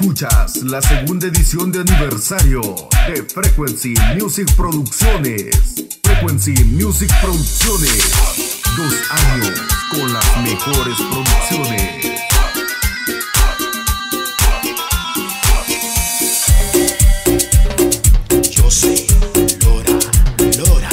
Escuchas la segunda edición de aniversario de Frequency Music Producciones. Frequency Music Producciones. 2 años con las mejores producciones. Yo soy Lora, Lora.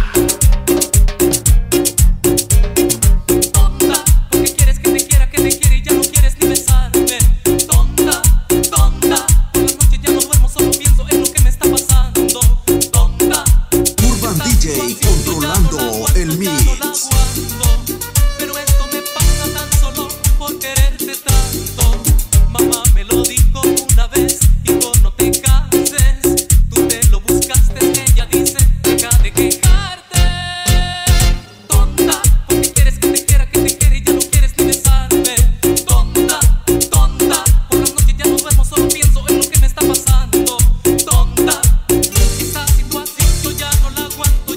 Tonta, porque quieres que te quiera y ya no quieres ni besarme. Tonta, tonta, por las noches ya no duermo, solo pienso en lo que me está pasando. Tonta, Urban DJ controlando el mix. pero esto me pasa tan solo por quererte tanto. Mamá me lo dijo una vez, hijo, no te cases. Tú te lo buscaste, ella dice, deja de quejarte. Tonta, porque quieres que te quiera y ya no quieres ni besarme. Tonta, tonta, por las noches ya no duermo, solo pienso en lo que me está pasando. Tonta, esta situación yo ya no la aguanto,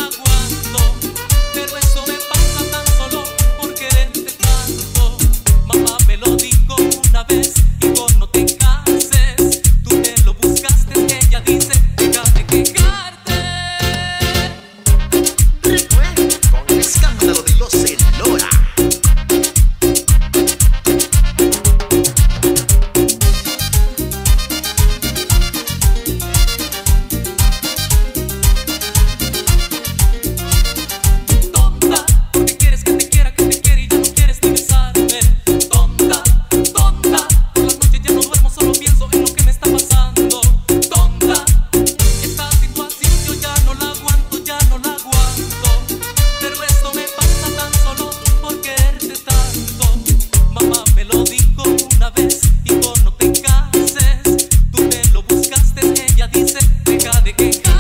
pero eso me pasa tan solo por quererte tanto. Mamá me lo dijo una vez, hijo, no te cases. Tú te lo buscaste, ella dice, deja de quejarte. Con el escándalo de los Lora. Tonta, porque quieres que te quiera y ya no quieres ni besarme. Tonta, tonta, por las noches ya no duermo, solo pienso en lo que me está pasando. Tonta, esta situación yo ya no la aguanto, pero esto me pasa tan solo por quererte tanto. Mamá me lo dijo una vez, hijo, no te cases. Tú te lo buscaste, ella dice, deja de quejarte.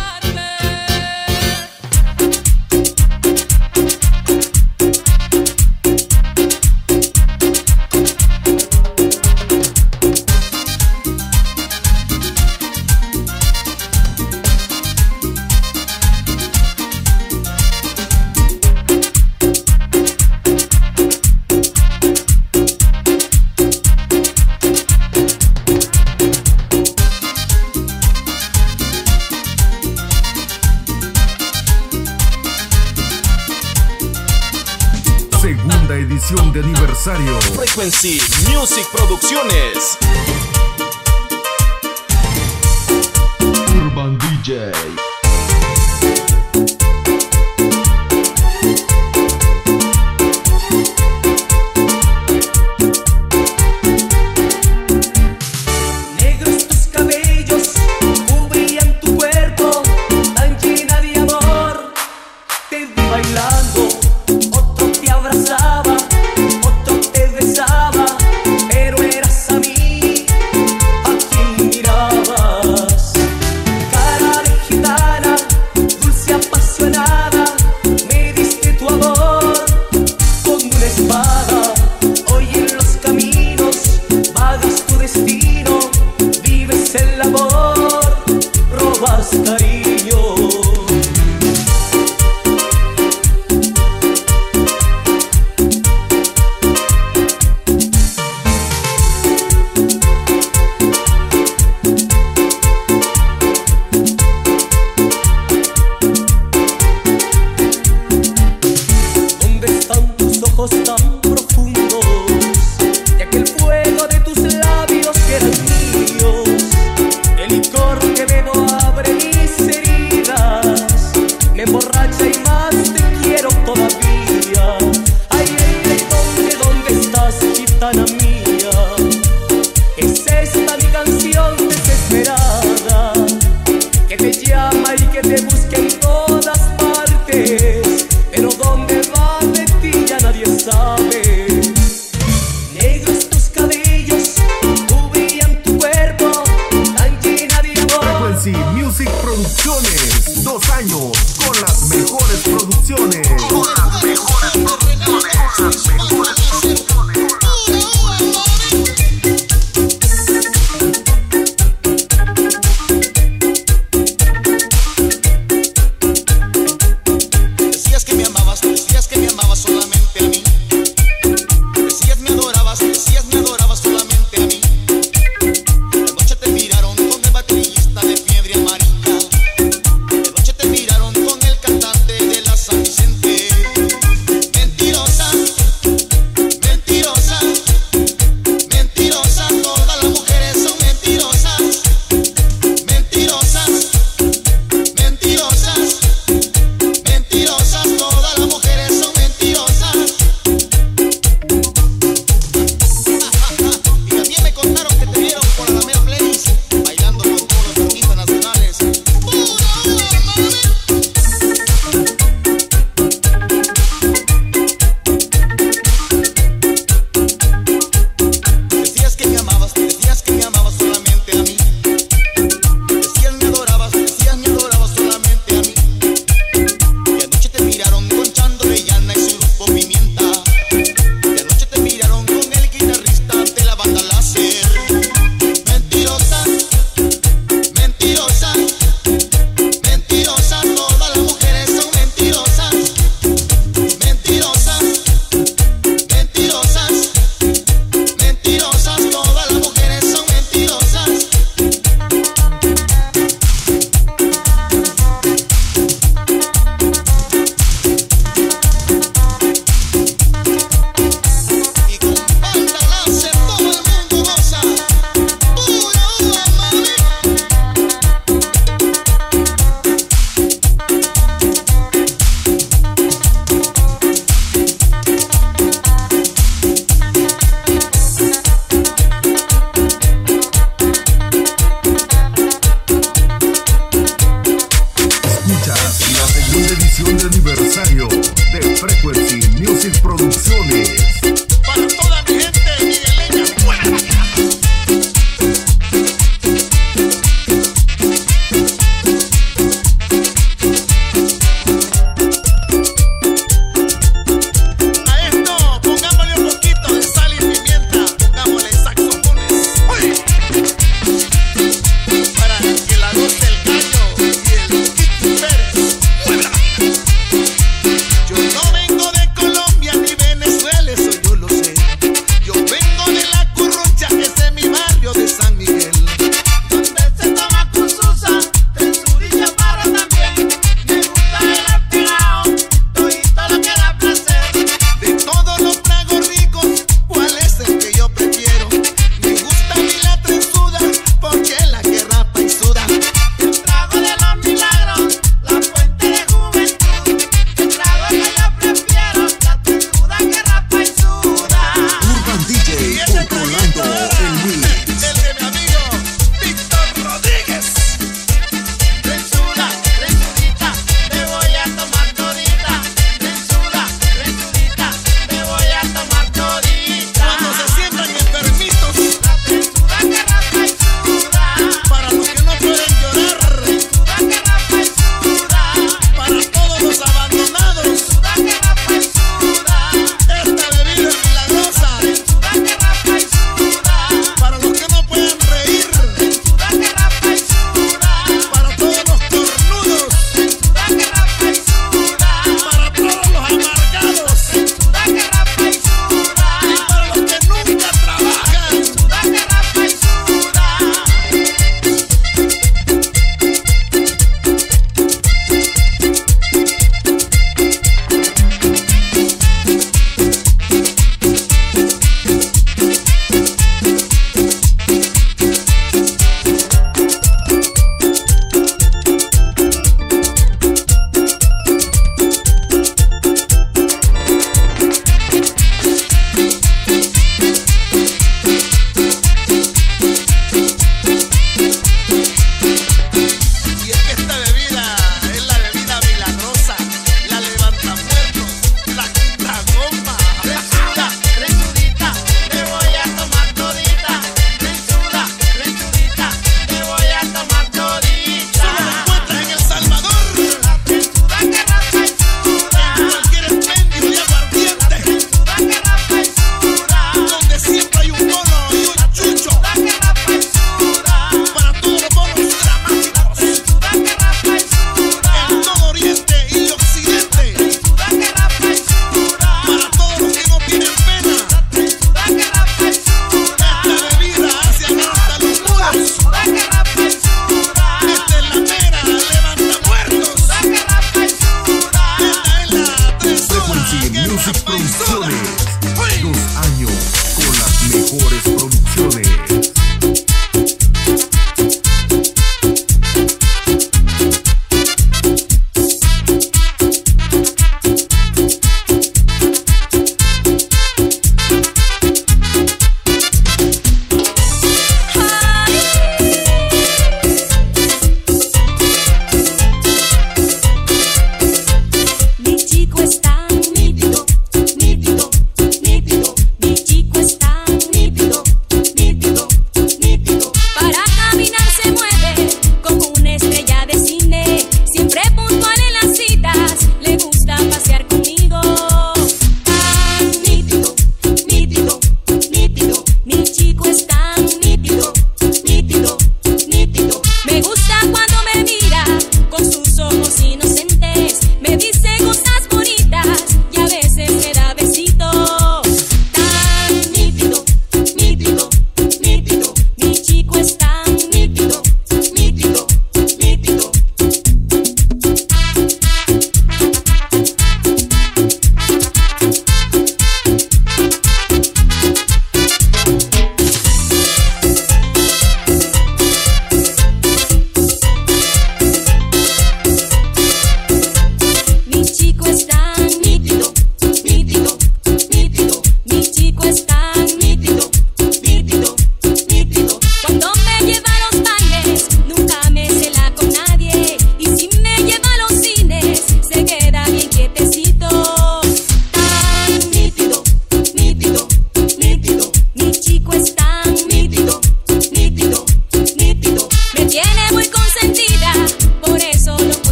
Segunda edición de aniversario. Frequency Music Producciones. Urban DJ. Negros tus cabellos cubrían tu cuerpo, tan llena de amor. Te vi bailando, otro te abrazaba, otro te besaba, pero eras a mí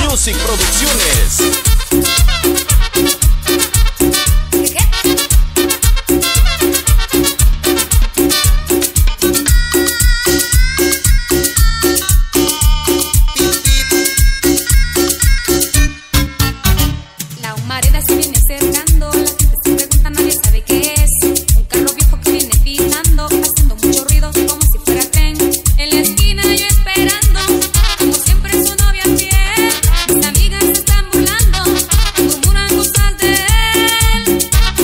Music Producciones. La humareda se viene acercando, la gente se pregunta, nadie sabe qué es. Un carro viejo que viene pitando, haciendo mucho ruido como si fuera tren. En la esquina yo esperando, como siempre su novia fiel. Mis amigas se están burlando, murmuran cosas de él.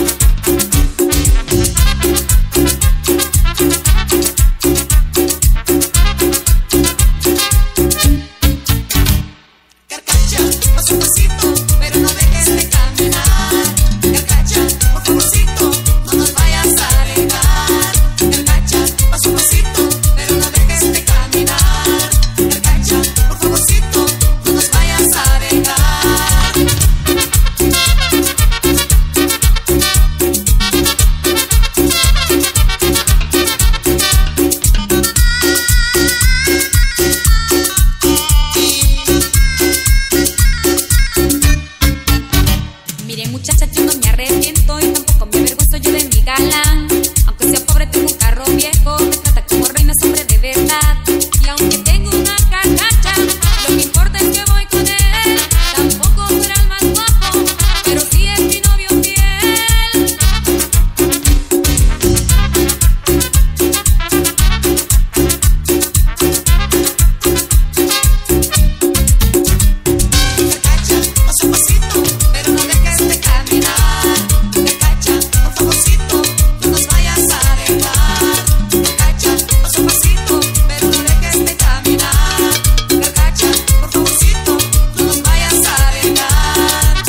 Carcacha, haz un pasito, pero no dejes de caminar. Carcacha, por favorcito, no nos vayas a dejar. Carcacha, haz un pasito, pero no dejes de caminar. Carcacha, por favorcito, no nos vayas a dejar. Miren muchachas, yo no me arrepiento y tampoco me avergüenzo yo de mi galán. Aunque sea pobre tengo un carro viejo, me trata como reina, es hombre de verdad. Y aunque tengo una carcacha, lo que importa es que voy con él. Tampoco será el más guapo, pero sí es mi novio fiel. Carcacha, haz un pasito, pero no dejes de caminar. Carcacha, por favorcito, no nos vayas a dejar. Carcacha, haz un pasito, pero no dejes de caminar. Carcacha, por favorcito, no nos vayas a dejar.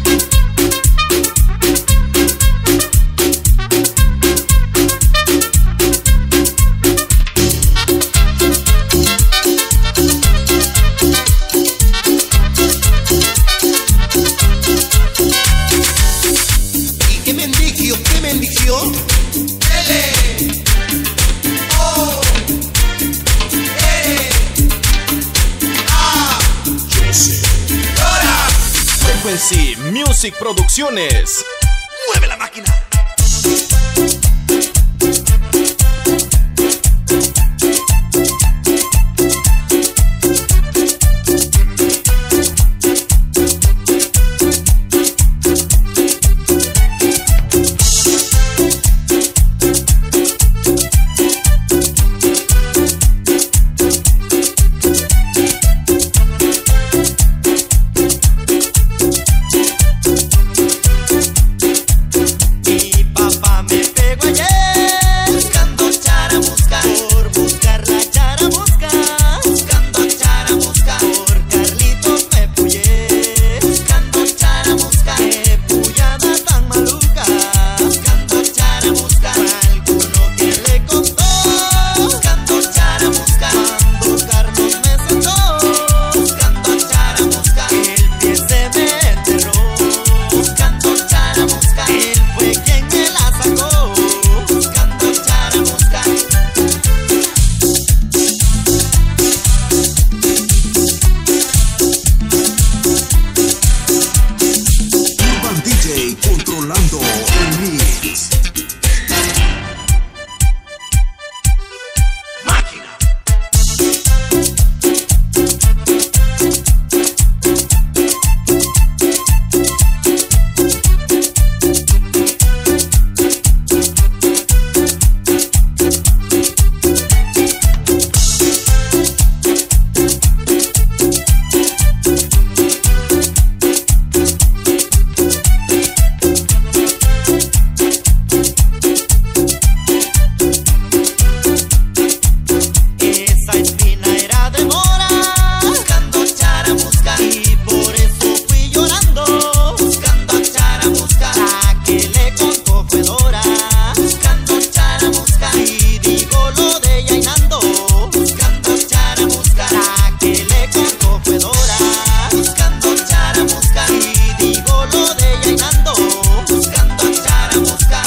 ¿Y qué me eligió? ¿Qué me eligió? Frequency Music Producciones. ¡Mueve la máquina! Mi papá me pegó ayer buscando charamusca, por buscar la charamusca, buscando charamusca, por Carlitos me puyé, buscando charamusca, qué puyada tan maluca, buscando charamusca, alguno que le contó, buscando charamusca, cuando Carlos me soltó, buscando charamusca, el pie se me enterró, buscando charamusca, él fue quien me la sacó, buscando charamusca. Urban DJ controlando el mix. Máquina. Esa espina era de mora, buscando charamusca, y por eso fui llorando, buscando charamusca, la que le contó fue Dora, buscando charamusca, y digo lo de Yainando, buscando charamusca, la que le contó fue Dora, buscando charamusca, y digo lo de Yainando, buscando charamusca.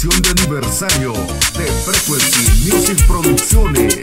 edición de aniversario de Frequency Music Producciones.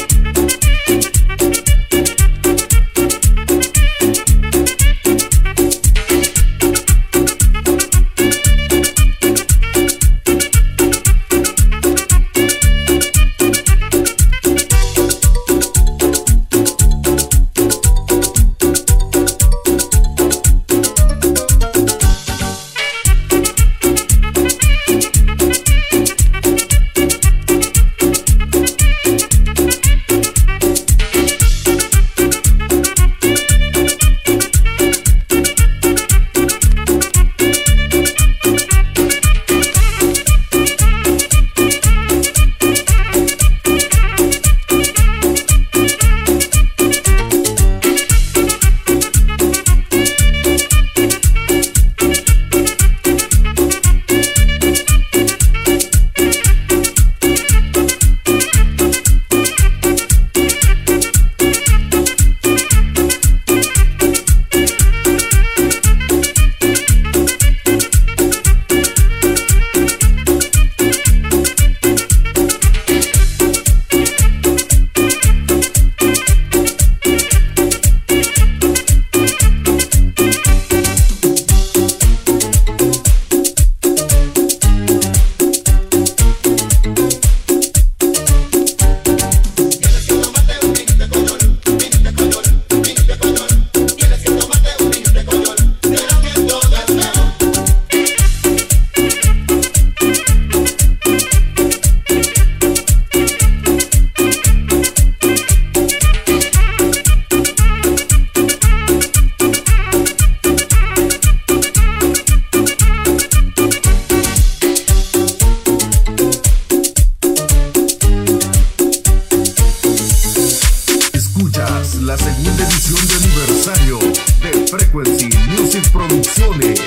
La segunda edición de aniversario de Frequency Music Producciones.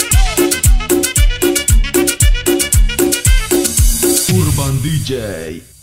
DJ.